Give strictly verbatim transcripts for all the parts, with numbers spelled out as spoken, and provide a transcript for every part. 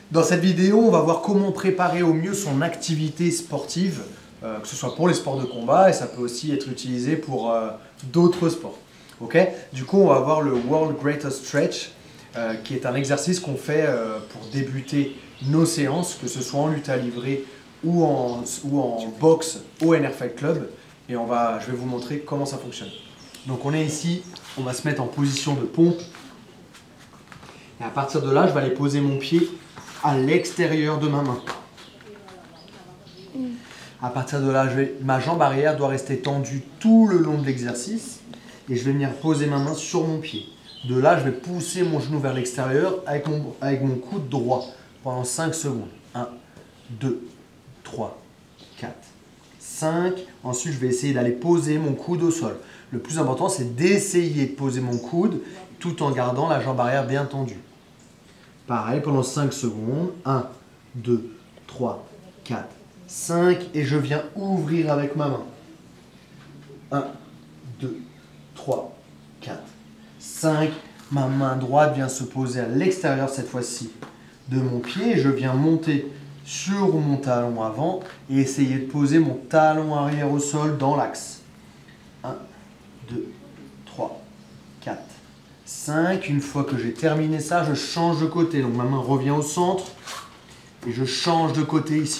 Dans cette vidéo, on va voir comment préparer au mieux son activité sportive, euh, que ce soit pour les sports de combat et ça peut aussi être utilisé pour euh, d'autres sports. Okay, du coup, on va voir le World Greatest Stretch, euh, qui est un exercice qu'on fait euh, pour débuter nos séances, que ce soit en lutte à livrer ou en, ou en boxe au N R Fight Club. Et on va, je vais vous montrer comment ça fonctionne. Donc on est ici, on va se mettre en position de pompe. Et à partir de là, je vais aller poser mon pied à l'extérieur de ma main. À partir de là, je vais, ma jambe arrière doit rester tendue tout le long de l'exercice. Et je vais venir poser ma main sur mon pied. De là, je vais pousser mon genou vers l'extérieur avec mon, avec mon coude droit pendant cinq secondes. un, deux, trois, quatre, cinq. Ensuite, je vais essayer d'aller poser mon coude au sol. Le plus important, c'est d'essayer de poser mon coude tout en gardant la jambe arrière bien tendue. Pareil, pendant cinq secondes. un, deux, trois, quatre, cinq. Et je viens ouvrir avec ma main. un, deux, trois, quatre, cinq. Ma main droite vient se poser à l'extérieur cette fois-ci de mon pied. Je viens monter sur mon talon avant et essayer de poser mon talon arrière au sol dans l'axe. un, deux, trois, quatre, cinq. Une fois que j'ai terminé ça, je change de côté. Donc ma main revient au centre et je change de côté ici.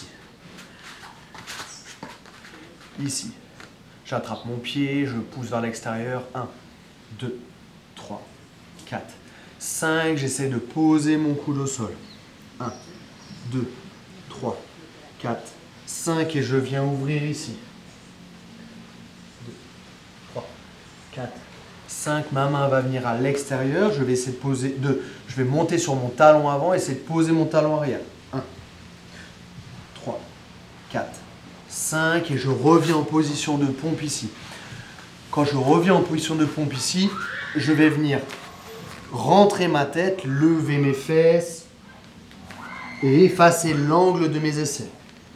Ici. J'attrape mon pied, je pousse vers l'extérieur. un, deux, trois, quatre, cinq. J'essaie de poser mon coude au sol. un, deux, trois, quatre, cinq. Et je viens ouvrir ici. deux, trois, quatre, cinq. Ma main va venir à l'extérieur. Je vais essayer de poser. deux. Je vais monter sur mon talon avant et essayer de poser mon talon arrière. un, trois, quatre, cinq. Et je reviens en position de pompe ici. Quand je reviens en position de pompe ici, je vais venir rentrer ma tête, lever mes fesses et effacer l'angle de mes aisselles.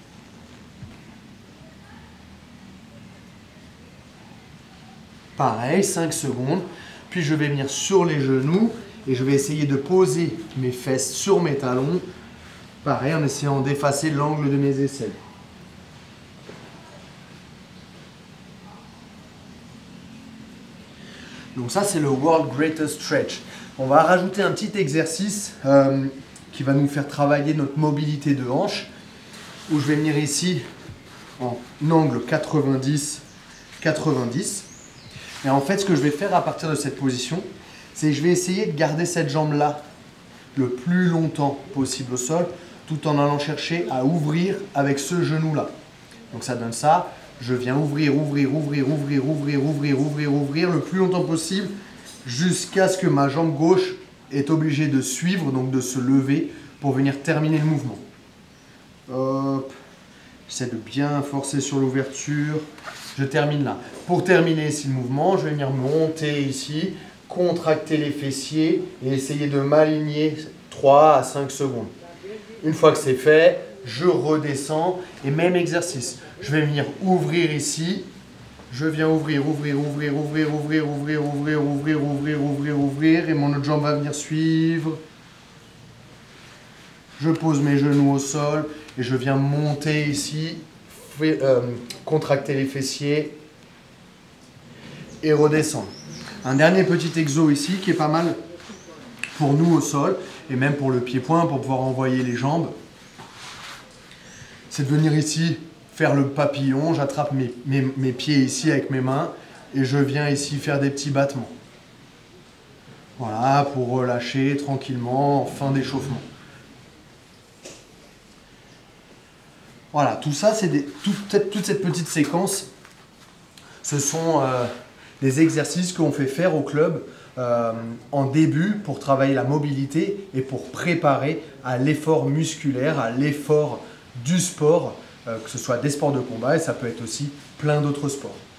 Pareil, cinq secondes. Puis je vais venir sur les genoux et je vais essayer de poser mes fesses sur mes talons. Pareil, en essayant d'effacer l'angle de mes aisselles. Donc ça, c'est le World Greatest Stretch. On va rajouter un petit exercice euh, qui va nous faire travailler notre mobilité de hanche, où je vais venir ici en angle quatre-vingt-dix quatre-vingt-dix. Et en fait, ce que je vais faire à partir de cette position, c'est que je vais essayer de garder cette jambe-là le plus longtemps possible au sol, tout en allant chercher à ouvrir avec ce genou-là. Donc ça donne ça. Je viens ouvrir, ouvrir, ouvrir, ouvrir, ouvrir, ouvrir, ouvrir, ouvrir le plus longtemps possible jusqu'à ce que ma jambe gauche est obligée de suivre, donc de se lever pour venir terminer le mouvement. Hop. J'essaie de bien forcer sur l'ouverture. Je termine là. Pour terminer ici le mouvement, je vais venir monter ici, contracter les fessiers et essayer de m'aligner trois à cinq secondes. Une fois que c'est fait, je redescends et même exercice. Je vais venir ouvrir ici. Je viens ouvrir, ouvrir, ouvrir, ouvrir, ouvrir, ouvrir, ouvrir, ouvrir, ouvrir, ouvrir, ouvrir. Et mon autre jambe va venir suivre. Je pose mes genoux au sol et je viens monter ici, euh, contracter les fessiers et redescendre. Un dernier petit exo ici qui est pas mal pour nous au sol et même pour le pied-point pour pouvoir envoyer les jambes. C'est de venir ici faire le papillon, j'attrape mes, mes, mes pieds ici avec mes mains et je viens ici faire des petits battements. Voilà, pour relâcher tranquillement en fin d'échauffement. Voilà, tout ça, c'est toute, toute cette petite séquence, ce sont euh, des exercices qu'on fait faire au club euh, en début pour travailler la mobilité et pour préparer à l'effort musculaire, à l'effort du sport, euh, que ce soit des sports de combat et ça peut être aussi plein d'autres sports.